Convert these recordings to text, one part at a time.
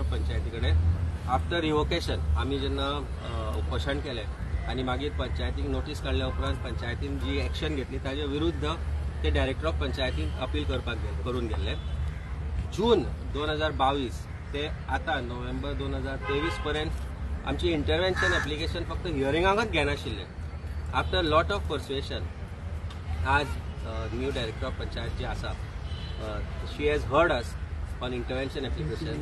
Of पंचायती कडेन after revocation आमी जेन्ना उपोशण केलें आनी मागीर पंचायतीक नोटीस काडल्या उपरांत पंचायतीन जी एक्शन घेतली ताजे विरुद्ध ते डायरेक्टर ऑफ पंचायतीन अपील करून गेल्ले. जून 2022 ते आता नोव्हेंबर 2023 पर्यंत आमची इंटरव्हेन्शन एप्लिकेशन फक्त हियरिंगाकच घेनाशिल्ले. आफ्टर लॉट ऑफ पर्सुएशन आज न्यू डायरेक्टर ऑफ पंचायत जी आसा she has heard us on intervention application.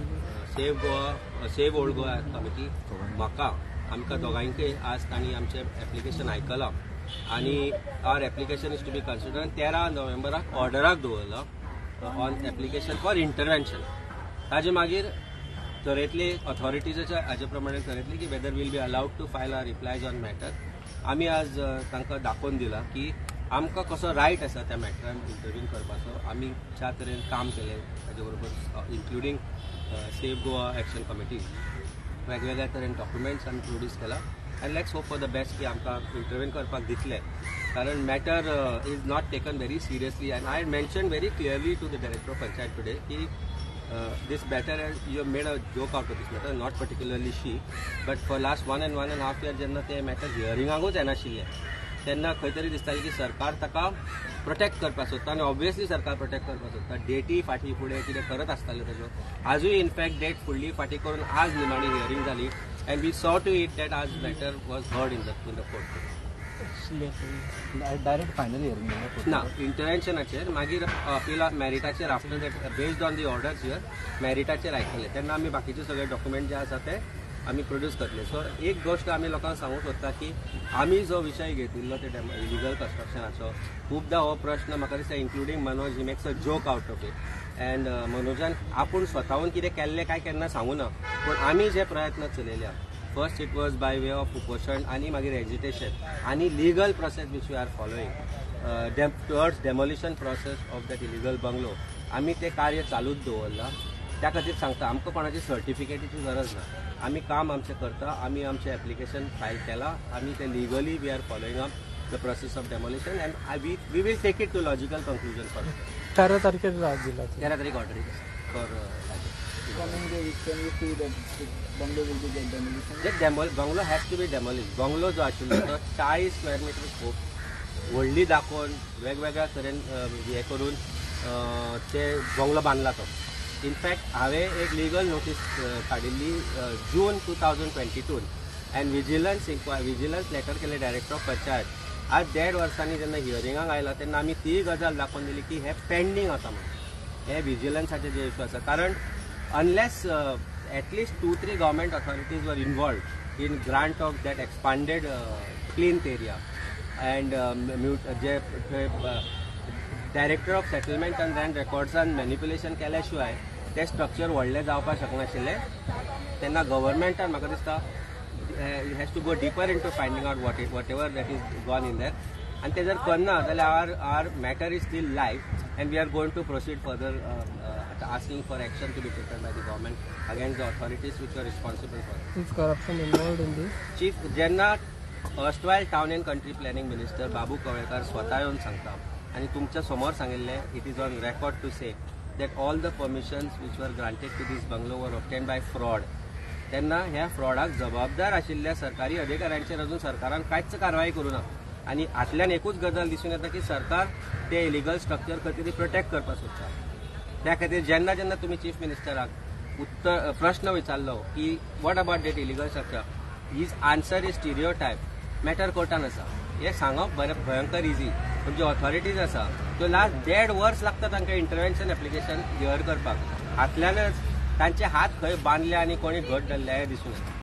Save old Goa committee म्हाका आमकां दोगांयकय आज तांणी आमचें एप्लिकेशन आयकलां आनी our application is to be consider 13 नोव्हेंबराक ऑर्डराक दवरलो ऑन एप्लिकेशन फॉर इंटरव्हेन्शन. ताजे मागीर थरयतले ऑथॉरिटीजाच्या हाजे प्रमाणे थरयतले की whether will be allowed to file our replies on matter. आमी आज तांकां दाखोवन दिला की आमकां कसो रायट आसा त्या मॅटरान इंटरव्यू करपाचो. आमी ज्या तरेन काम केलें ताजे बरोबर including save Goa action committee वेगवेगळ्या तरेन डॉक्युमेंट्स आमी प्रोड्यूस केला आनी let's hope for the best की आमकां इंटरव्यू करपाक दितले. कारण matter is not taken very seriously and I mention very clearly to the director of panchayat today की this matter you have made a joke out of this matter, not particularly she, but for last 1.5 year जेन्ना ते matter हियरिंगाकूच येनाशिल्ले तेन्ना खंय तरी दिसतालें की सरकार ताका प्रोटेक्ट करपाक सोदता आनी ऑब्वियसली सरकार प्रोटेक्ट करपाक सोदता. डेटी फाटीं फुडें कितें करत आसताले ताजो आजूय इनफॅक्ट डेट फुडली फाटीं करून आज निमाणी हियरिंग जाली and we saw to it that आज matter was heard in the court. Direct final hearing ना इंटरव्हेन्शनाचेर मागीर अपिला मॅरिटाचेर after that based on the orders hear मॅरिटाचेर आयकले तेन्ना आमी बाकीचे सगळे डॉक्युमेंट जे आसा ते आमी प्रोड्यूस करतले. सो एक गोष्ट आमी लोकांक सांगूंक सोदता की आमी जो विशय घेतिल्लो ते इलिगल कन्स्ट्रक्शनाचो खूबदां हो प्रश्न म्हाका दिसता including Manoj he makes a joke out of it and मनोजान आपूण स्वताहून कितें केल्लें काय केन्ना सांगूं ना पूण आमी जे प्रयत्न चलयल्या first it was by way of उपोशण आनी मागीर एजिटेशन आनी legal process which we are following towards demolition process of that illegal bungalow आमी ते कार्य चालूच दवरला. त्या खातीर सांगता आमकां कोणाची सर्टिफिकेटीची गरज ना. आमी काम आमचें करता. आमी आमचें एप्लिकेशन फायल केलां आमी ते legally we are following up the process of demolition and we will take it to logical conclusion for 13 तारखेर दिला 13 तारीख order for bungalow has to be demolish. Bungalow जो आशिल्लो तो 40 स्क्वेअर मिटर खूब व्हडली दाखोवन वेगवेगळ्या तरेन हे करून ते बंगलो बांदला तो. इनफॅक्ट हांवें एक लिगल नोटीस काडिल्ली जून 2022 एंड विजिलन्स लेटर केले डायरेक्टर ऑफ पंचायत. आज 1.5 वर्सांनी जेन्ना हियरिंगाक आयला तेन्ना आमी ती गजाल दाखोवन दिली की हे पेंडींग आसा म्हणून हे विजिलन्साचे जे इश्यू आसा. कारण unless at least 2-3 government authorities were involved in grant of that expanded clean area and जे director of settlement and land रेकॉर्ड्सान मॅनिप्युलेशन केल्या शिवाय ते स्ट्रक्चर व्हडले जावपाक शकनाशिल्ले. तेन्ना गव्हर्मेंटान म्हाका दिसता has to go deeper into finding out whatever that is gone in that आनी ते जर करना जाल्यार our matter is still live and we are going to proceed further asking for action to be taken by the government against the authorities which are responsible for it. Is corruption involved in this? Chief जेन्ना erstwhile town and country planning minister Babu Kavlekar स्वता येवन सांगता आनी तुमच्या समोर सांगिल्लें it is on record to say that all the permissions which were granted to this bungalow were obtained by fraud. तेन्ना ह्या फ्रॉडाक जबाबदार आशिल्ल्या सरकारी अधिकाऱ्यांचेर अजून सरकारान कांयच कारवाई करूना आनी हातल्यान एकूच गजाल दिसून येता की सरकार ते इलिगल स्ट्रक्चर खंय तरी प्रोटेक्ट करपाक सोदता. त्या खातीर जेन्ना जेन्ना तुमी चीफ मिनिस्टराक प्रश्न विचारलो की what about that illegal structure his answer is stereotype matter कोर्टान आसा हे सांगप बरें भयंकर इजी. पण ज्यो ऑथॉरिटीज आसा त्यो लास्ट 1.5 वर्स लागता तांकां इंटरव्हेन्शन एप्लिकेशन हियर करपाक. हातल्यानच तांचे हात खंय बांदले आनी कोणी घट धरले हे दिसून येता.